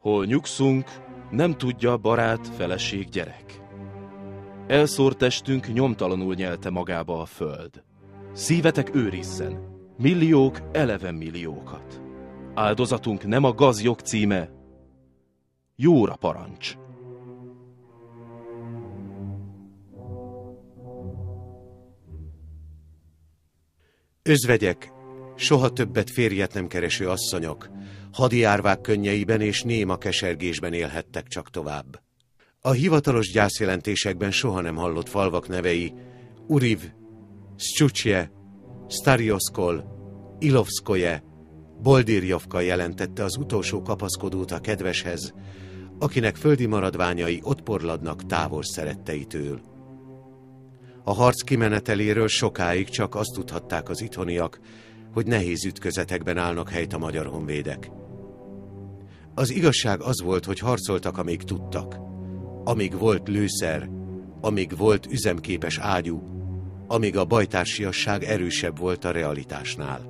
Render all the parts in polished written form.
Hol nyugszunk, nem tudja barát, feleség, gyerek. Elszórt testünk nyomtalanul nyelte magába a föld. Szívetek őrizzen, milliók eleven milliókat. Áldozatunk nem a gazjog címe, jóra parancs. Özvegyek, soha többet férjet nem kereső asszonyok, hadi árvák könnyeiben és néma kesergésben élhettek csak tovább. A hivatalos gyászjelentésekben soha nem hallott falvak nevei Uriv, Szcsucsje, Starioszkol, Ilovszkoje, Boldirjovka jelentette az utolsó kapaszkodót a kedveshez, akinek földi maradványai ott porladnak távol szeretteitől. A harc kimeneteléről sokáig csak azt tudhatták az itthoniak, hogy nehéz ütközetekben állnak helyt a magyar honvédek. Az igazság az volt, hogy harcoltak, amíg tudtak, amíg volt lőszer, amíg volt üzemképes ágyú, amíg a bajtársiasság erősebb volt a realitásnál.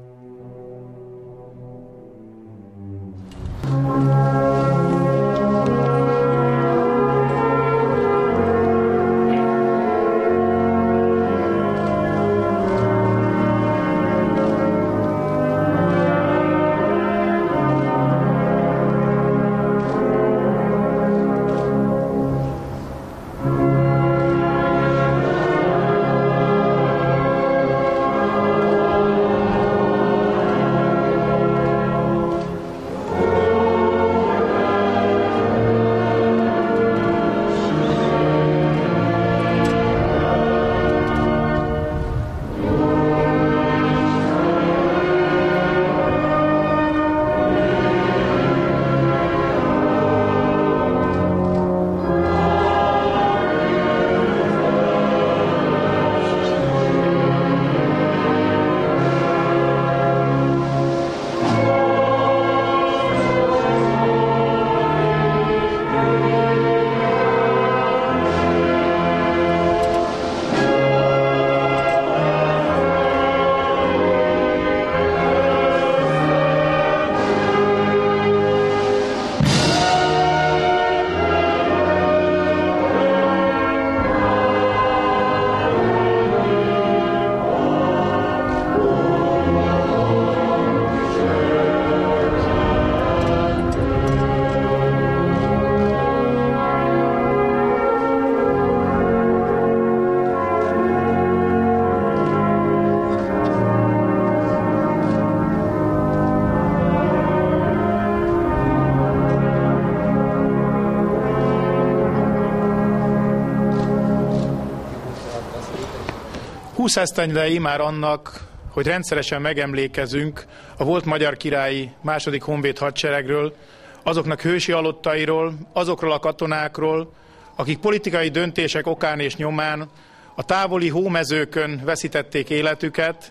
Húszesztendője immár annak, hogy rendszeresen megemlékezünk a volt magyar királyi második honvéd hadseregről, azoknak hősi halottairól, azokról a katonákról, akik politikai döntések okán és nyomán a távoli hómezőkön veszítették életüket,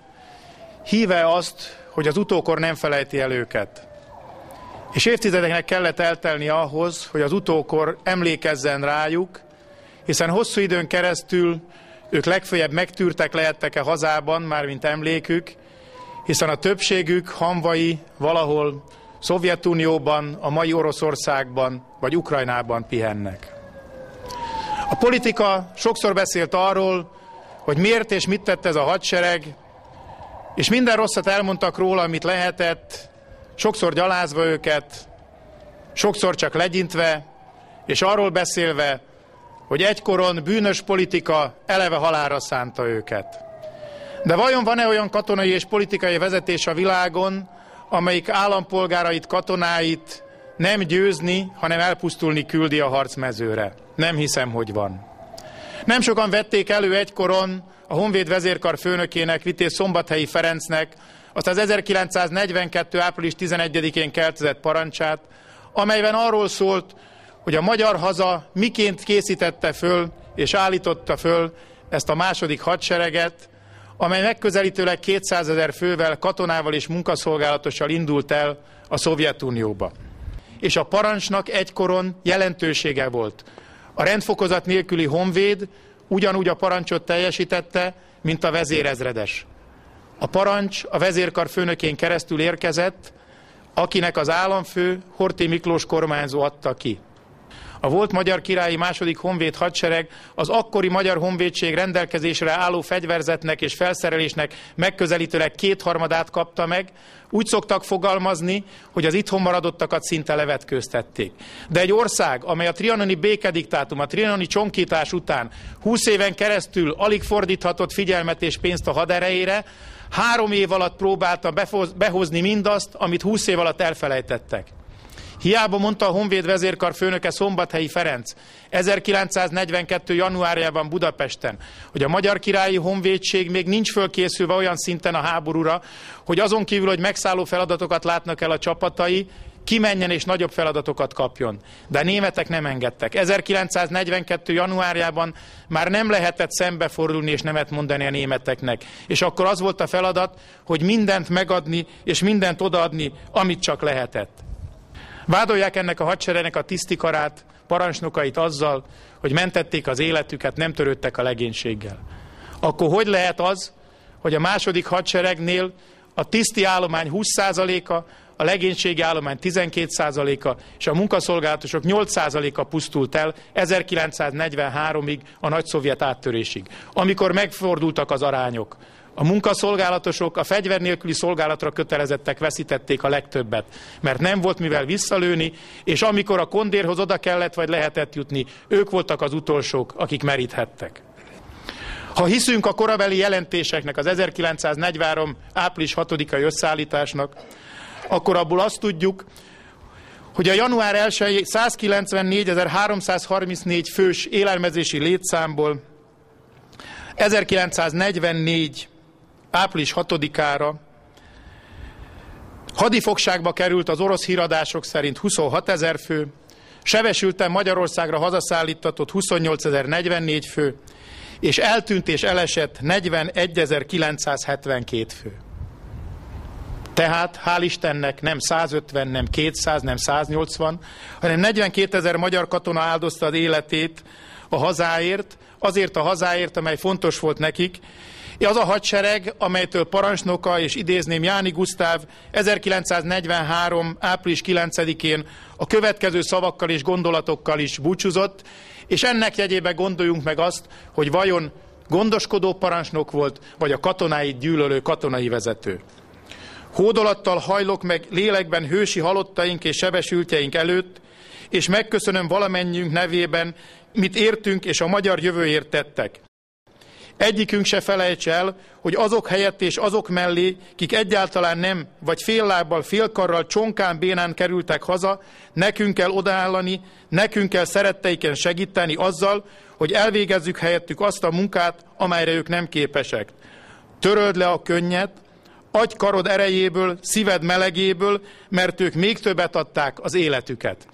híve azt, hogy az utókor nem felejti el őket. És évtizedeknek kellett eltelni ahhoz, hogy az utókor emlékezzen rájuk, hiszen hosszú időn keresztül ők legfeljebb megtűrtek lehettek-e hazában, mármint emlékük, hiszen a többségük hamvai valahol Szovjetunióban, a mai Oroszországban vagy Ukrajnában pihennek. A politika sokszor beszélt arról, hogy miért és mit tett ez a hadsereg, és minden rosszat elmondtak róla, amit lehetett, sokszor gyalázva őket, sokszor csak legyintve, és arról beszélve, hogy egykoron bűnös politika eleve halálra szánta őket. De vajon van-e olyan katonai és politikai vezetés a világon, amelyik állampolgárait, katonáit nem győzni, hanem elpusztulni küldi a harcmezőre? Nem hiszem, hogy van. Nem sokan vették elő egykoron a Honvéd vezérkar főnökének, Vitéz Szombathelyi Ferencnek azt az 1942. április 11-én keltezett parancsát, amelyben arról szólt, hogy a magyar haza miként készítette föl és állította föl ezt a második hadsereget, amely megközelítőleg 200 000 fővel, katonával és munkaszolgálatossal indult el a Szovjetunióba. És a parancsnak egykoron jelentősége volt. A rendfokozat nélküli honvéd ugyanúgy a parancsot teljesítette, mint a vezérezredes. A parancs a vezérkar főnökén keresztül érkezett, akinek az államfő Horthy Miklós kormányzó adta ki. A volt magyar királyi második honvéd hadsereg az akkori magyar honvédség rendelkezésre álló fegyverzetnek és felszerelésnek megközelítőleg 2/3 kapta meg. Úgy szoktak fogalmazni, hogy az itthon maradottakat szinte levetkőztették. De egy ország, amely a trianoni békediktátum, a trianoni csonkítás után 20 éven keresztül alig fordíthatott figyelmet és pénzt a haderejére, 3 év alatt próbálta behozni mindazt, amit 20 év alatt elfelejtettek. Hiába mondta a honvéd vezérkar főnöke Szombathelyi Ferenc 1942. januárjában Budapesten, hogy a magyar királyi honvédség még nincs fölkészülve olyan szinten a háborúra, hogy azon kívül, hogy megszálló feladatokat látnak el a csapatai, kimenjen és nagyobb feladatokat kapjon. De a németek nem engedtek. 1942. januárjában már nem lehetett szembefordulni és nemet mondani a németeknek. És akkor az volt a feladat, hogy mindent megadni és mindent odaadni, amit csak lehetett. Vádolják ennek a hadseregnek a tisztikarát, parancsnokait azzal, hogy mentették az életüket, nem törődtek a legénységgel. Akkor hogy lehet az, hogy a második hadseregnél a tiszti állomány 20%-a, a legénységi állomány 12%-a és a munkaszolgálatosok 8%-a pusztult el 1943-ig, a nagyszovjet áttörésig, amikor megfordultak az arányok. A munkaszolgálatosok, a fegyver nélküli szolgálatra kötelezettek veszítették a legtöbbet, mert nem volt mivel visszalőni, és amikor a kondérhoz oda kellett vagy lehetett jutni, ők voltak az utolsók, akik meríthettek. Ha hiszünk a korabeli jelentéseknek, az 1943. április 6-ai összeállításnak, akkor abból azt tudjuk, hogy a január 1-i 194.334 fős élelmezési létszámból 1944. április 6-ára hadifogságba került az orosz híradások szerint 26 000 fő, sebesülten Magyarországra hazaszállítatott 28.044 fő, és eltűnt és elesett 41.972 fő. Tehát, hál' Istennek nem 150, nem 200, nem 180, hanem 42 000 magyar katona áldozta az életét a hazáért, azért a hazáért, amely fontos volt nekik. Az a hadsereg, amelytől parancsnoka, és idézném Jáni Gusztáv 1943. április 9-én a következő szavakkal és gondolatokkal is búcsúzott, és ennek jegyében gondoljunk meg azt, hogy vajon gondoskodó parancsnok volt, vagy a katonáit gyűlölő katonai vezető. Hódolattal hajlok meg lélekben hősi halottaink és sebesültjeink előtt, és megköszönöm valamennyiünk nevében, mit értünk és a magyar jövőért tettek. Egyikünk se felejts el, hogy azok helyett és azok mellé, kik egyáltalán nem, vagy fél lábbal, félkarral, csonkán, bénán kerültek haza, nekünk kell odaállani, nekünk kell szeretteiken segíteni azzal, hogy elvégezzük helyettük azt a munkát, amelyre ők nem képesek. Töröld le a könnyet, adj karod erejéből, szíved melegéből, mert ők még többet adták, az életüket.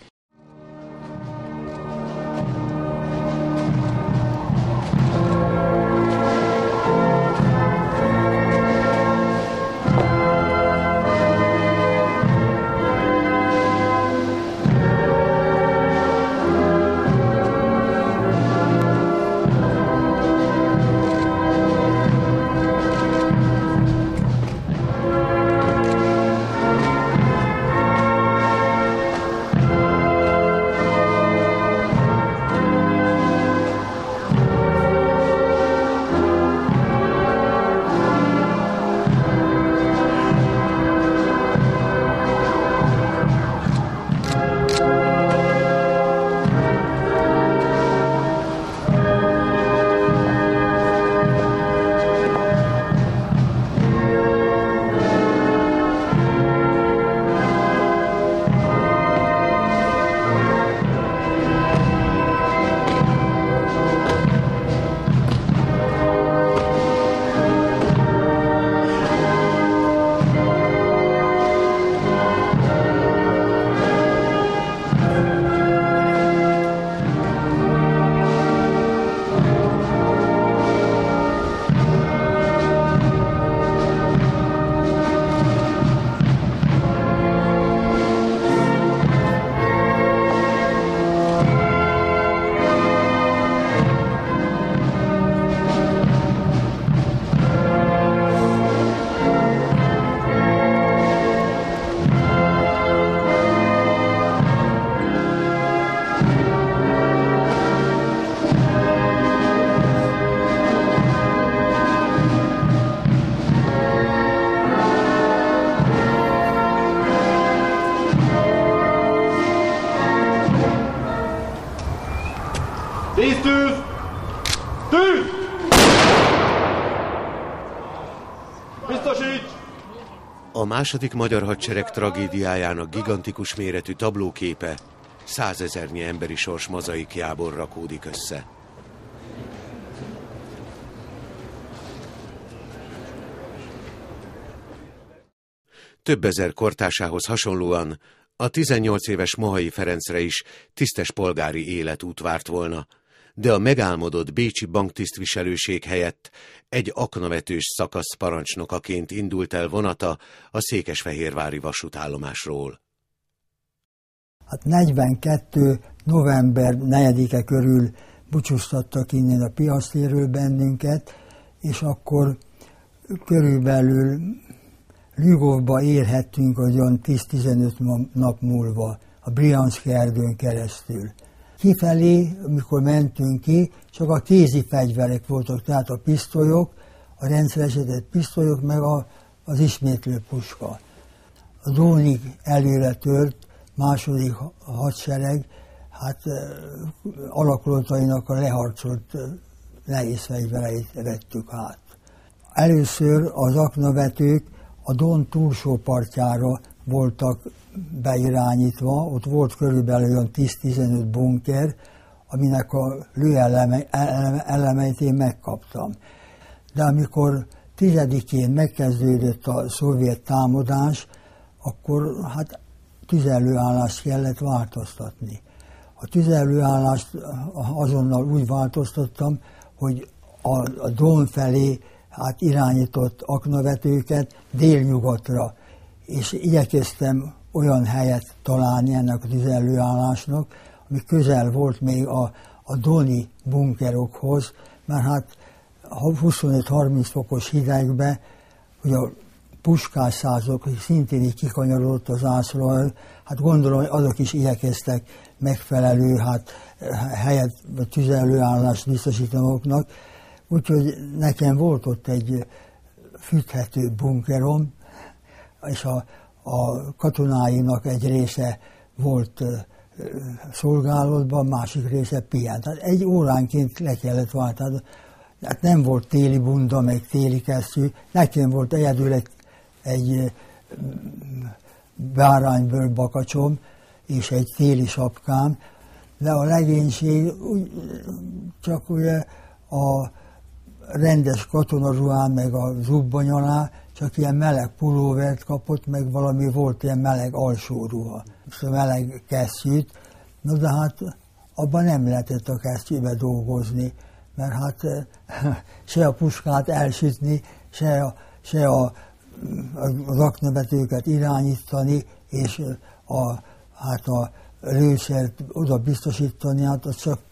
Biztosíts! A második magyar hadsereg tragédiájának gigantikus méretű tablóképe 100 000-nyi emberi sors mozaikjából rakódik össze. Több ezer kortársához hasonlóan a 18 éves Mohai Ferencre is tisztes polgári életút várt volna, de a megálmodott bécsi banktisztviselőség helyett egy aknavetős szakasz parancsnokaként indult el vonata a székesfehérvári vasútállomásról. Hát 42. november 4-e körül búcsúztattak innen a piactérről bennünket, és akkor körülbelül Ljugovba érhettünk olyan 10-15 nap múlva, a Brianszki erdőn keresztül. Kifelé, amikor mentünk ki, csak a kézi fegyverek voltak, tehát a pisztolyok, a rendszeresített pisztolyok, meg az ismétlő puska. A Dónig előre tört második hadsereg, hát alakulatainak a leharcolt nehéz fegyvereit vettük át. Először az aknavetők a Don túlsó partjára voltak beirányítva, ott volt körülbelül olyan 10-15 bunker, aminek a lőelemeit én megkaptam. De amikor 10-én megkezdődött a szovjet támadás, akkor hát tüzelőállást kellett változtatni. A tüzelőállást azonnal úgy változtattam, hogy a Don felé hát irányított aknavetőket délnyugatra, és igyekeztem olyan helyet találni ennek a tüzelőállásnak, ami közel volt még a doni bunkerokhoz, mert hát 25-30 fokos hidegbe, hogy a puskásszázok szintén így kikanyarodott az ászról, hát gondolom, hogy azok is igyekeztek megfelelő helyet, vagy tüzelőállást biztosítani maguknak. Úgyhogy nekem volt ott egy fűthető bunkerom, és a katonáinak egy része volt szolgálatban, másik része pihent. Tehát egy óránként le kellett váltani. Hát nem volt téli bunda, meg téli kesztyű. Nekem volt egyedül egy báránybőr bakacsom és egy téli sapkám, de a legénység csak ugye a rendes katonaruhán, meg a zubbony alá csak ilyen meleg pulóvert kapott, meg valami volt ilyen meleg alsóruha, meleg kesztyűt. No, de hát abban nem lehetett a kesztyűbe dolgozni, mert hát se a puskát elsütni, se az aknavetőket irányítani, és a lőszert oda biztosítani, hát az csak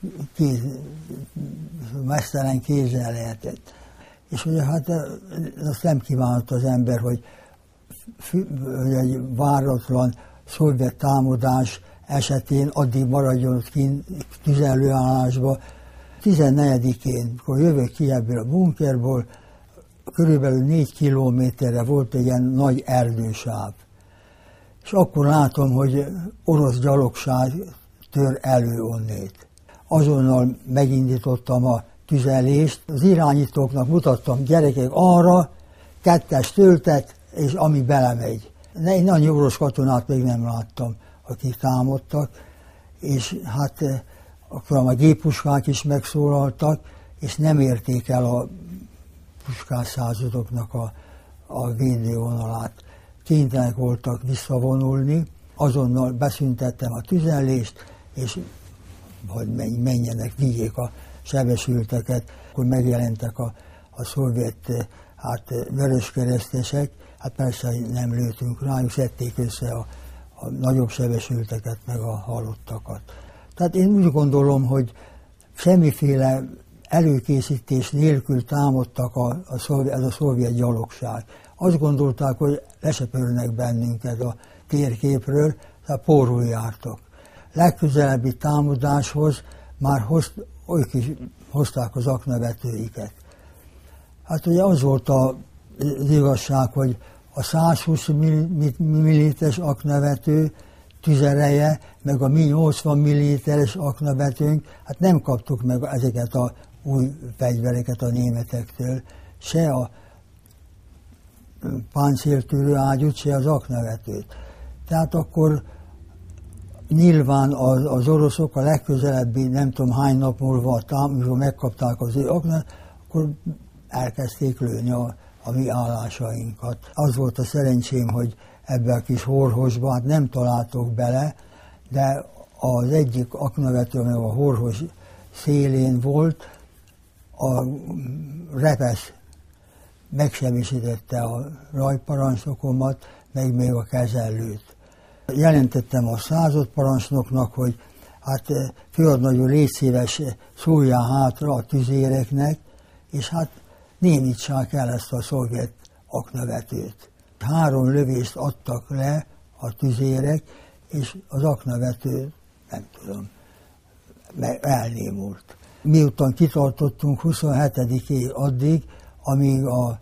mesztelen kézzel lehetett. És ugye hát azt nem kívánt az ember, hogy egy váratlan szovjet támadás esetén addig maradjon ott kint tüzelőállásba. 14-én, amikor jövök ki ebből a bunkerból, körülbelül 4 kilométerre volt egy ilyen nagy erdősáv. És akkor látom, hogy orosz gyalogság tör elő onnét. Azonnal megindítottam a tüzelést, az irányítóknak mutattam, gyerekek, arra, 2-es töltet, és ami belemegy. Én annyi orosz katonát még nem láttam, akik támadtak, és hát akkor a géppuskák is megszólaltak, és nem érték el a puskásszázadoknak a védővonalát. Kénytelenek voltak visszavonulni, azonnal beszüntettem a tüzelést, és hogy menjenek, vigyék a sebesülteket. Akkor megjelentek a szovjet vöröskeresztesek, hát persze nem lőttünk rájuk, szedték össze a nagyobb sebesülteket, meg a halottakat. Tehát én úgy gondolom, hogy semmiféle előkészítés nélkül támadtak ez a szovjet gyalogság. Azt gondolták, hogy lesöpörnek bennünket a térképről, tehát pórul jártak. Legközelebbi támadáshoz már ők is hozták az aknavetőiket. Hát ugye az volt az igazság, hogy a 120 mm-es aknavető tüzereje, meg a mi 80 mm-es aknavetőnk, hát nem kaptuk meg ezeket a új fegyvereket a németektől, se a páncéltűrő ágyút, se az aknavetőt. Tehát akkor nyilván az oroszok a legközelebbi, nem tudom hány nap múlva, amikor megkapták az ő aknát, akkor elkezdték lőni a mi állásainkat. Az volt a szerencsém, hogy ebbe a kis horhosba, hát nem találtok bele, de az egyik aknavető, amely a horhos szélén volt, a repesz megsemmisítette a rajparancsnokomat, meg még a kezellőt. Jelentettem a századparancsnoknak, hogy hát főadnagyú, légy szíves, szóljál hátra a tüzéreknek, és hát némítsák el ezt a szovjet aknavetőt. 3 lövést adtak le a tüzérek, és az aknavető, nem tudom, elnémult. Miután kitartottunk 27-ig addig, amíg a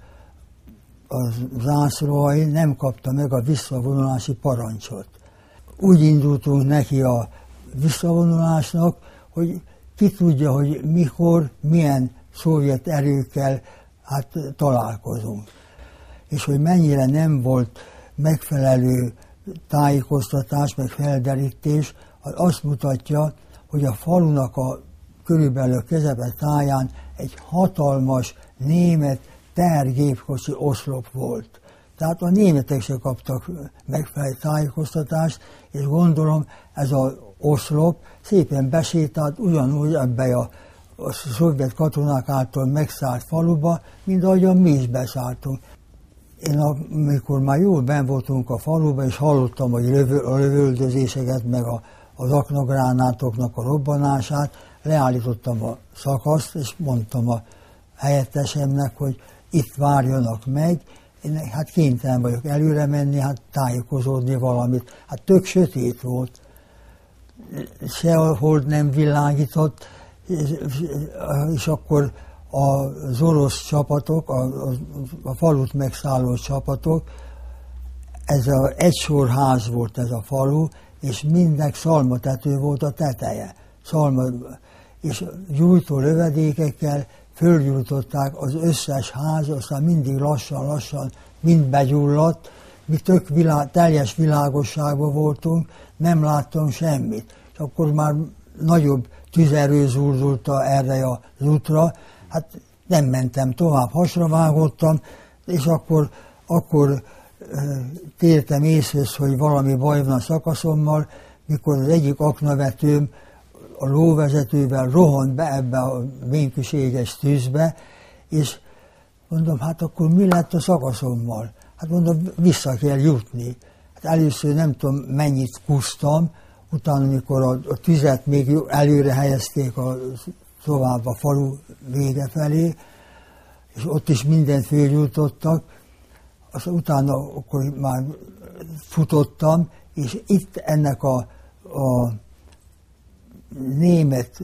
zászlói nem kapta meg a visszavonulási parancsot. Úgy indultunk neki a visszavonulásnak, hogy ki tudja, hogy mikor, milyen szovjet erőkkel hát találkozunk. És hogy mennyire nem volt megfelelő tájékoztatás, meg felderítés, az azt mutatja, hogy a falunak a körülbelül közepetáján egy hatalmas német tehergépkocsi oszlop volt. Tehát a németek se kaptak megfelelő tájékoztatást, és gondolom ez az oszlop szépen besétált ugyanúgy ebbe a szovjet katonák által megszállt faluba, mint ahogyan mi is beszálltunk. Én amikor már jól benn voltunk a faluba, és hallottam, hogy a lövöldözéseket, meg az aknagránátoknak a robbanását, leállítottam a szakaszt, és mondtam a helyettesemnek, hogy itt várjanak meg. Én hát kénytelen vagyok előre menni, hát tájékozódni valamit. Hát tök sötét volt, sehol nem világított, és akkor az orosz csapatok, a falut megszálló csapatok, ez egy sorház volt ez a falu, és mindnek szalmatető volt a teteje. És gyújtó lövedékekkel fölgyújtották az összes ház, aztán mindig lassan mind begyulladt. Mi teljes világosságban voltunk, nem láttam semmit. És akkor már nagyobb tüzerő zúzdult erre az útra, hát nem mentem tovább, hasravágottam, és akkor tértem észre, hogy valami baj van a szakaszommal, mikor az egyik aknavetőm a lóvezetővel rohant be ebbe a vénküséges tűzbe, és mondom, hát akkor mi lett a szakaszommal? Hát mondom, vissza kell jutni. Hát először nem tudom, mennyit kusztam, utána, amikor a tüzet még előre helyezték tovább a falu vége felé, és ott is mindent fölgyújtottak, aztán utána akkor már futottam, és itt ennek a német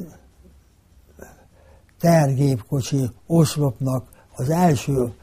tehergépkocsi oszlopnak az első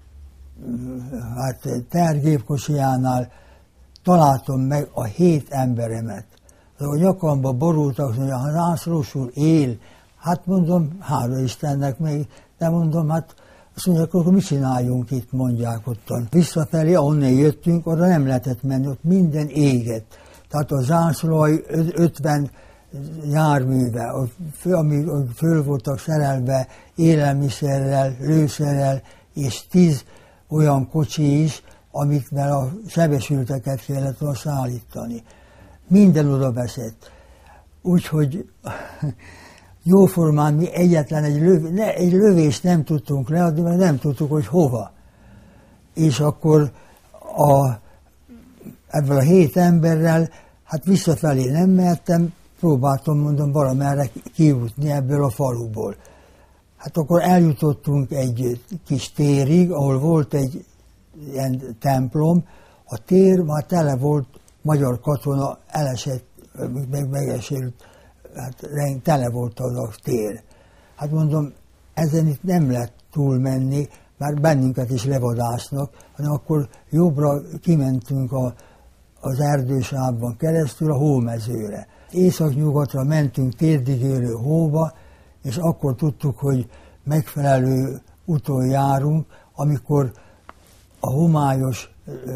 tehergépkocsijánál találtam meg a 7 emberemet. A nyakamba borultak, hogy a zászlós úr él. Hát mondom, hála Istennek még, de mondom, hát azt mondják, akkor mit csináljunk itt, mondják ottan. Visszafelé, ahonnan jöttünk, arra nem lehetett menni, ott minden égett. Tehát a zászlói 50 járműve, amíg föl voltak szerelve élelmiszerrel, lőszerrel, és 10 olyan kocsi is, amikvel a sebesülteket kellett volna szállítani. Minden oda veszett. Úgyhogy jóformán mi egyetlen egy lövést nem tudtunk leadni, mert nem tudtuk, hogy hova. És akkor ebből a 7 emberrel, hát visszafelé nem mertem, próbáltam, mondom, valamerre kijutni ebből a faluból. Hát akkor eljutottunk egy kis térig, ahol volt egy ilyen templom, a tér már tele volt magyar katona, elesett, megesült, hát tele volt az a tér. Hát mondom, ezen itt nem lehet túlmenni, mert bennünket is levadásznak, hanem akkor jobbra kimentünk az erdősávban keresztül a hómezőre. Északnyugatra mentünk térdigérő hóba, és akkor tudtuk, hogy megfelelő úton járunk, amikor a homályos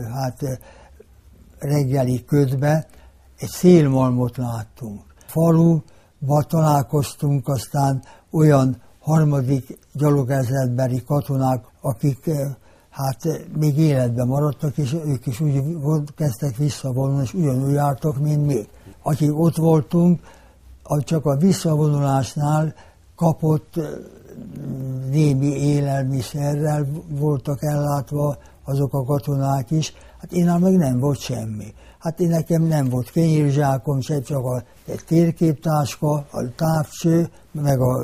reggeli ködbe egy szélmalmot láttunk. Faluba találkoztunk aztán olyan harmadik gyalogezredbeli katonák, akik még életben maradtak, és ők is úgy kezdtek visszavonulni, és ugyanúgy jártak, mint mi. Akik ott voltunk, csak a visszavonulásnál kapott némi élelmiszerrel voltak ellátva azok a katonák is. Én meg nem volt semmi. Én nekem nem volt kenyérzsákom, csak egy térképtáska, a távcső, meg a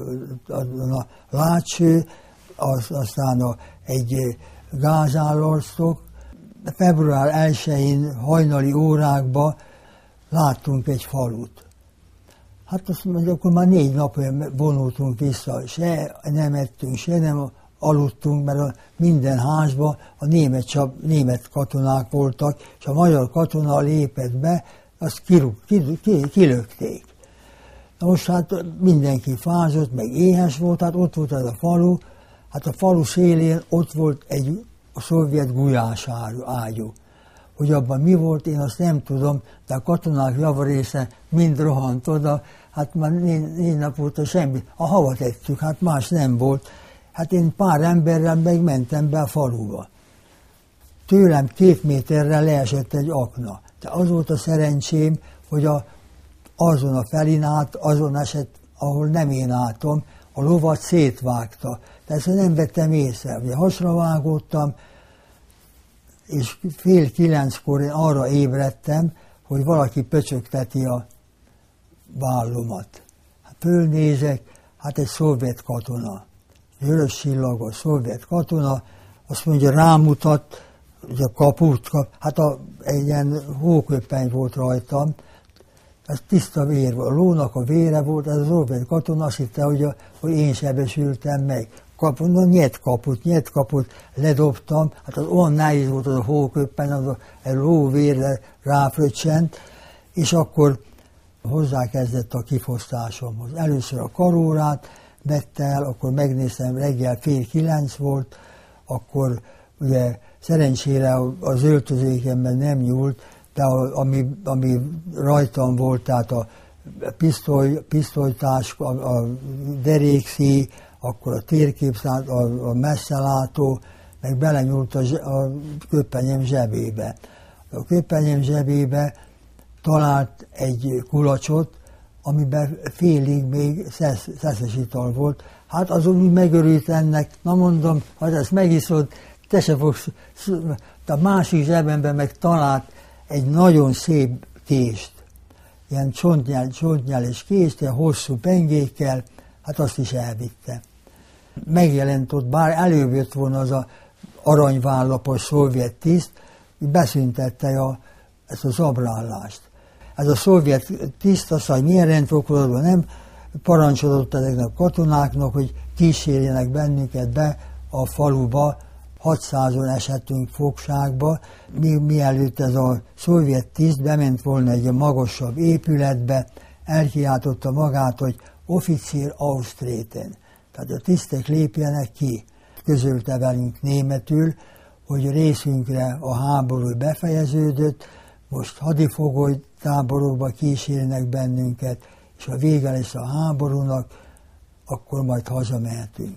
látcső, aztán egy gázállorsztok. Február 1-én hajnali órákban láttunk egy falut. Azt mondja, akkor már 4 napja vonultunk vissza, se nem ettünk, se nem aludtunk, mert minden házban a német katonák voltak, és a magyar katona lépett be, azt kilökték. Na most mindenki fázott, meg éhes volt, ott volt ez a falu, a falu szélén ott volt a szovjet gulyás ágyú. Hogy abban mi volt, én azt nem tudom, de a katonák javarésze mind rohant oda, már 4 nap óta semmi. A havat ettük, más nem volt. Én pár emberrel megmentem be a faluba. Tőlem 2 méterre leesett egy akna. De az volt a szerencsém, hogy azon a felin át, azon esett, ahol nem én álltam, a lovat szétvágta. De ezt nem vettem észre. Ugye hasra vágódtam, és 8:30-kor én arra ébredtem, hogy valaki pöcsögteti a vállomat. Fölnézek, egy szovjet katona. Vörös csillagos szovjet katona, azt mondja, rámutat, ugye kaput, egy ilyen hóköppeny volt rajtam, ez tiszta vér volt, a lónak a vére volt, ez a szovjet katona azt hitte, hogy én sebesültem meg. Nyet kaput, ledobtam, az olyan nehéz volt az a hóköppeny, az a lóvérre ráfröccsent, és akkor hozzákezdett a kifosztásomhoz. Először a karórát vette el, akkor megnéztem, reggel 8:30 volt, akkor ugye szerencsére az öltözékemben nem nyúlt, de ami rajtam volt, tehát a pisztolytáska, a derékszíj, akkor a térképszám, a messzelátó, meg belenyúlt a köpenyem zsebébe. A köpenyem zsebébe talált egy kulacsot, amiben félig még szeszes ital volt. Azon úgy megörült ennek, na mondom, ha ezt megiszod, te se fogsz. A másik zsebemben meg talált egy nagyon szép kést, ilyen csontnyáles kést, ilyen hosszú pengékkel, azt is elvitte. Megjelent ott, bár előbb jött volna az a aranyvállapos szovjet tiszt, beszüntette ezt az zabrállást. Ez a szovjet tiszt azt, hogy milyen rendfokozatban nem parancsolott ezeknek a katonáknak, hogy kísérjenek bennünket be a faluba, 600-on esettünk fogságba, mielőtt ez a szovjet tiszt bement volna egy magasabb épületbe, elkiáltotta magát, hogy Offizier austreten, tehát a tisztek lépjenek ki. Közölte velünk németül, hogy részünkre a háború befejeződött, most hadifogoly táborokba kísérnek bennünket, és ha vége lesz a háborúnak, akkor majd hazamehetünk.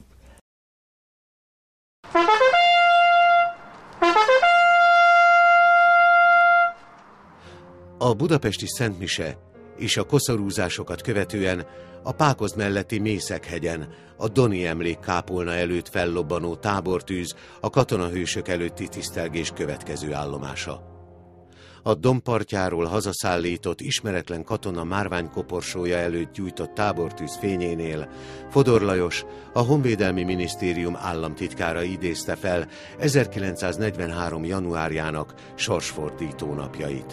A budapesti Szentmise és a koszorúzásokat követően a Pákozd melletti Mészekhegyen a Doni emlékkápolna előtt fellobbanó tábortűz a katonahősök előtti tisztelgés következő állomása. A dombpartjáról hazaszállított ismeretlen katona márványkoporsója előtt gyújtott tábortűz fényénél Fodor Lajos, a Honvédelmi Minisztérium államtitkára idézte fel 1943. januárjának sorsfordító napjait.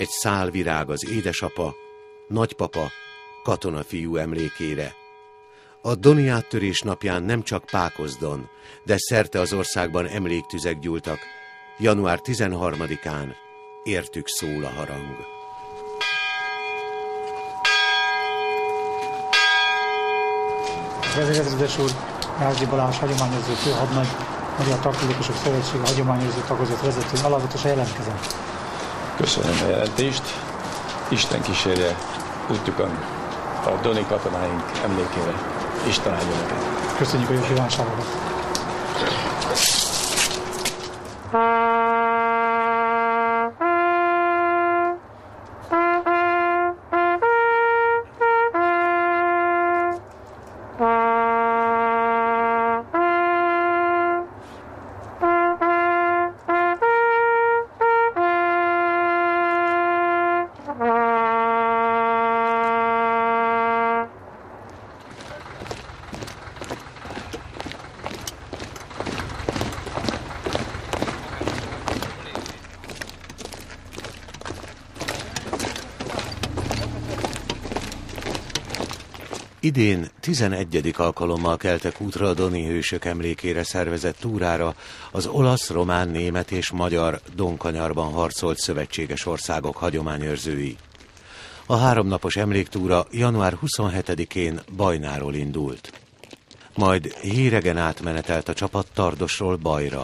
egy szál virág az édesapa, nagypapa, katonafiú emlékére. A doni áttörés napján nem csak Pákozdon, de szerte az országban emléktüzek gyúltak. Január 13-án értük szól a harang. Vezérezredes úr, Rázdi Balázs hagyományőrző főhadnagy, Magyar Tartalékosok Szövetsége hagyományőrző tagozat vezető, alázatosan jelentkezem. Köszönöm a jelentést. Isten kísérje útjukon a doni katonáink emlékére. Isten áldja neked. Köszönjük a jó kívánságokat. Idén 11. alkalommal keltek útra a doni hősök emlékére szervezett túrára az olasz, román, német és magyar Donkanyarban harcolt szövetséges országok hagyományőrzői. A 3 napos emléktúra január 27-én Bajnáról indult. Majd Híregen átmenetelt a csapat Tardosról Bajra.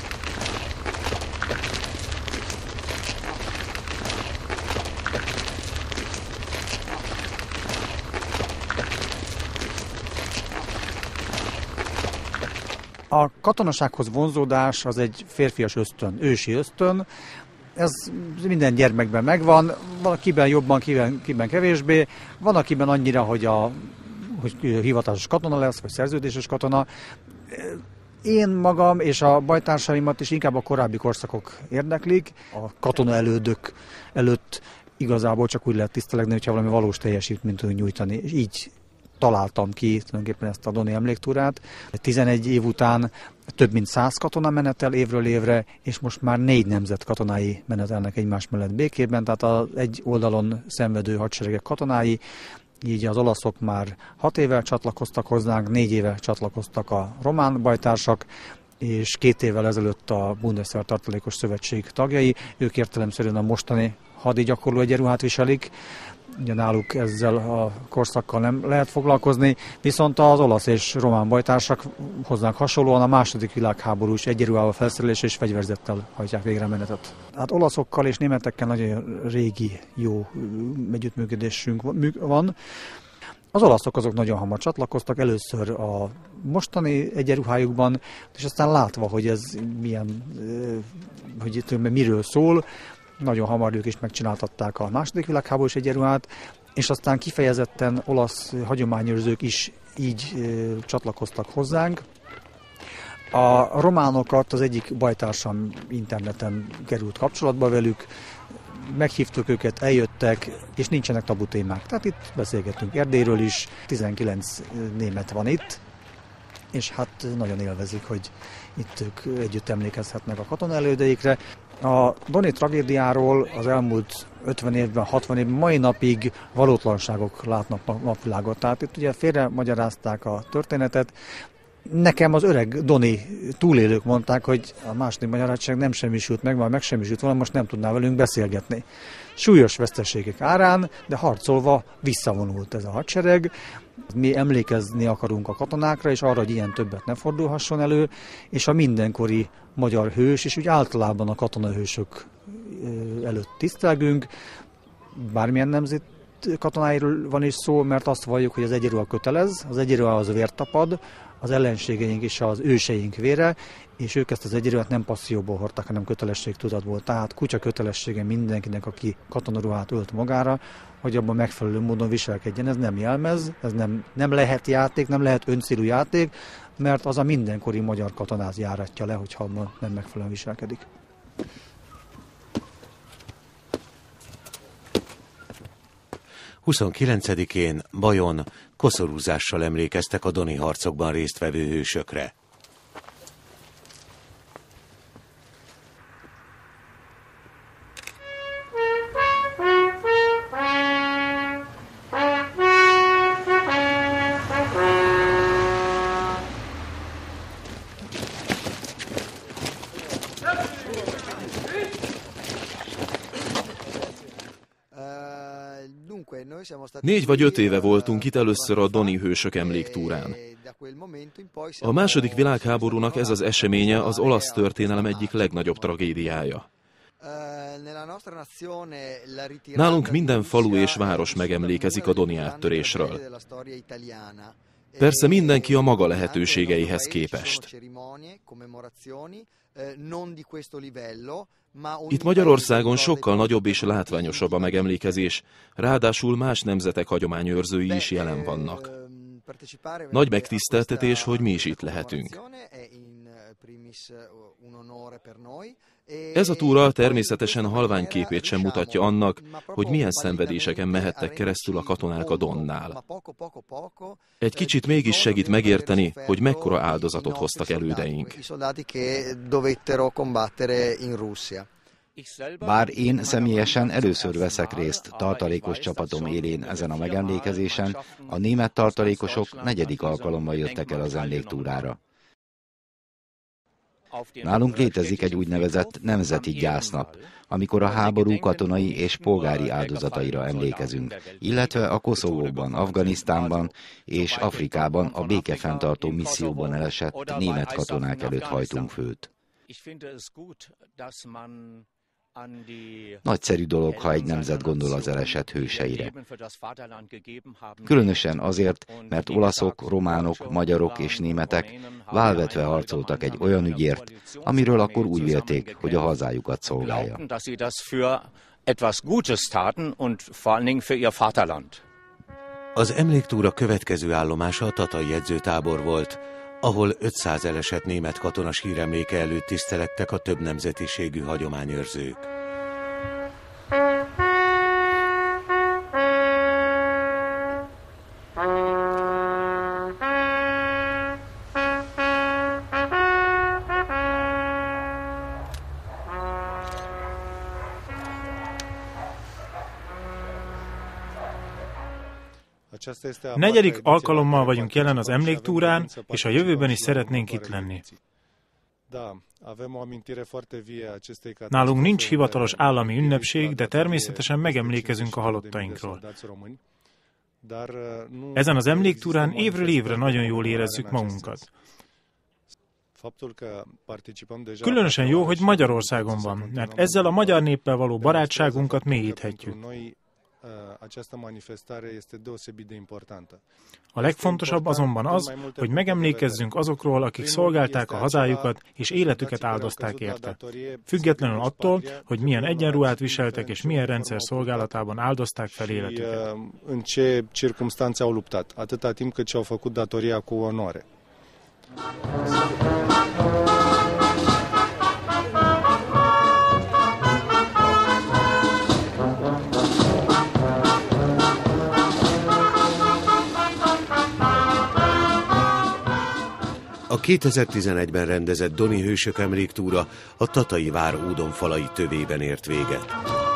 A katonasághoz vonzódás az egy férfias ösztön, ősi ösztön. Ez minden gyermekben megvan, van akiben jobban, kiben kevésbé, van akiben annyira, hogy hivatásos katona lesz, vagy szerződéses katona. Én magam és a bajtársaimat is inkább a korábbi korszakok érdeklik. A katona elődök előtt igazából csak úgy lehet tisztelegni, hogyha valami valós teljesítményt tudunk nyújtani. És így találtam ki tulajdonképpen ezt a doni emléktúrát. 11 év után több mint 100 katona menetel évről évre, és most már 4 nemzet katonái menetelnek egymás mellett békében, tehát az egy oldalon szenvedő hadseregek katonái, így az olaszok már 6 éve csatlakoztak hozzánk, 4 éve csatlakoztak a román bajtársak, és 2 évvel ezelőtt a Bundeswehr Tartalékos Szövetség tagjai, ők értelemszerűen a mostani hadigyakorló egyenruhát viselik. Ugye náluk ezzel a korszakkal nem lehet foglalkozni, viszont az olasz és román bajtársak hozzánk hasonlóan a II. Világháborús egyenruhával felszerelés és fegyverzettel hajtják végre a menetet. Hát olaszokkal és németekkel nagyon régi, jó együttműködésünk van. Az olaszok azok nagyon hamar csatlakoztak, először a mostani egyenruhájukban, és aztán látva, hogy ez milyen, hogy itt miről szól, nagyon hamar ők is megcsináltatták a II. Világháborús egyenruhát, és aztán kifejezetten olasz hagyományőrzők is így csatlakoztak hozzánk. A románokat az egyik bajtársam interneten került kapcsolatba velük, meghívtuk őket, eljöttek, és nincsenek tabu témák. Tehát itt beszélgetünk Erdélyről is, 19 német van itt, és hát nagyon élvezik, hogy itt ők együtt emlékezhetnek a katona elődeikre. A doni tragédiáról az elmúlt 50 évben, 60 évben, mai napig valótlanságok látnak napvilágot. Tehát itt ugye félre magyarázták a történetet. Nekem az öreg doni túlélők mondták, hogy a második magyar hadsereg nem semmisült meg, már megsemmisült volna, most nem tudná velünk beszélgetni. Súlyos veszteségek árán, de harcolva visszavonult ez a hadsereg. Mi emlékezni akarunk a katonákra, és arra, hogy ilyen többet ne fordulhasson elő, és a mindenkori magyar hős, és úgy általában a katonahősök előtt tisztelgünk. Bármilyen nemzet katonáiról van is szó, mert azt valljuk, hogy az egyenruha kötelez, az egyenruha az vért tapad, az ellenségeink és az őseink vére, és ők ezt az egyenruhát nem passzióból hordták, hanem kötelességtudatból. Tehát kutya kötelessége mindenkinek, aki katonaruhát ölt magára, hogy abban megfelelő módon viselkedjen. Ez nem jelmez, ez nem lehet játék, nem lehet öncélú játék, mert az a mindenkori magyar katonát járatja le, hogyha abban nem megfelelően viselkedik. – 29-én Bajon koszorúzással emlékeztek a doni harcokban résztvevő hősökre. 4 vagy 5 éve voltunk itt először a Doni hősök emléktúrán. A második világháborúnak ez az eseménye az olasz történelem egyik legnagyobb tragédiája. Nálunk minden falu és város megemlékezik a Doni áttörésről. Persze mindenki a maga lehetőségeihez képest. Itt Magyarországon sokkal nagyobb és látványosabb a megemlékezés, ráadásul más nemzetek hagyományőrzői is jelen vannak. Nagy megtiszteltetés, hogy mi is itt lehetünk. Ez a túra természetesen halványképét sem mutatja annak, hogy milyen szenvedéseken mehettek keresztül a katonák a Donnál. Egy kicsit mégis segít megérteni, hogy mekkora áldozatot hoztak elődeink. Bár én személyesen először veszek részt tartalékos csapatom élén ezen a megemlékezésen, a német tartalékosok 4. alkalommal jöttek el az emléktúrára. Nálunk létezik egy úgynevezett nemzeti gyásznap, amikor a háború katonai és polgári áldozataira emlékezünk, illetve a Koszovóban, Afganisztánban és Afrikában a békefenntartó misszióban elesett német katonák előtt hajtunk főt. Nagyszerű dolog, ha egy nemzet gondol az elesett hőseire. Különösen azért, mert olaszok, románok, magyarok és németek válvetve harcoltak egy olyan ügyért, amiről akkor úgy vélték, hogy a hazájukat szolgálja. Az emléktúra következő állomása a tatai edzőtábor volt, ahol 500 elesett német katona síremléke előtt tisztelegtek a több nemzetiségű hagyományőrzők. Negyedik alkalommal vagyunk jelen az emléktúrán, és a jövőben is szeretnénk itt lenni. Nálunk nincs hivatalos állami ünnepség, de természetesen megemlékezünk a halottainkról. Ezen az emléktúrán évről évre nagyon jól érezzük magunkat. Különösen jó, hogy Magyarországon van, mert ezzel a magyar néppel való barátságunkat mélyíthetjük. A legfontosabb azonban az, hogy megemlékezzünk azokról, akik szolgálták a hazájukat és életüket áldozták érte. Függetlenül attól, hogy milyen egyenruhát viseltek és milyen rendszer szolgálatában áldozták fel életüket. A 2011-ben rendezett Doni hősök emléktúra a Tatai vár ódonfalai tövében ért véget.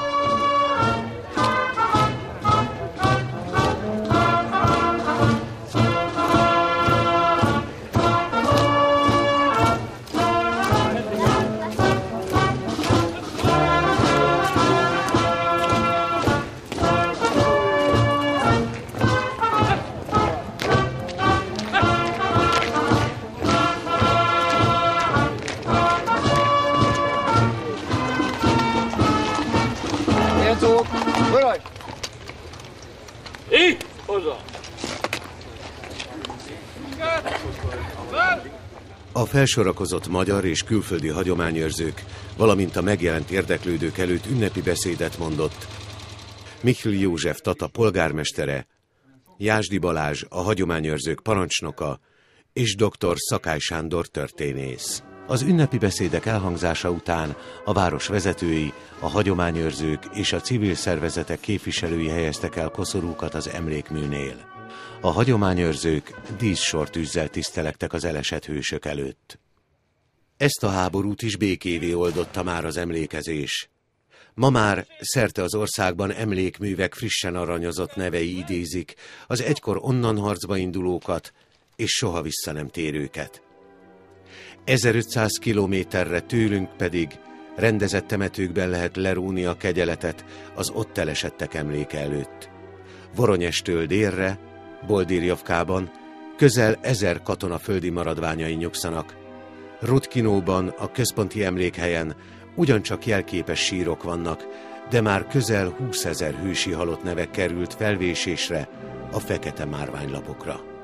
A felsorakozott magyar és külföldi hagyományőrzők, valamint a megjelent érdeklődők előtt ünnepi beszédet mondott Michel József Tata polgármestere, Jászdi Balázs, a hagyományőrzők parancsnoka, és dr. Szakály Sándor történész. Az ünnepi beszédek elhangzása után a város vezetői, a hagyományőrzők és a civil szervezetek képviselői helyeztek el koszorúkat az emlékműnél. A hagyományőrzők díszsortűzzel tisztelegtek az elesett hősök előtt. Ezt a háborút is békévé oldotta már az emlékezés. Ma már szerte az országban emlékművek frissen aranyozott nevei idézik az egykor onnan harcba indulókat és soha vissza nem térőket. 1500 kilométerre tőlünk pedig rendezett temetőkben lehet leróni a kegyeletet az ott elesettek emléke előtt. Voronyestől délre, Boldirjovkában közel 1000 katona földi maradványai nyugszanak. Rutkinóban, a központi emlékhelyen ugyancsak jelképes sírok vannak, de már közel 20 000 hősi halott neve került felvésésre a fekete márványlapokra.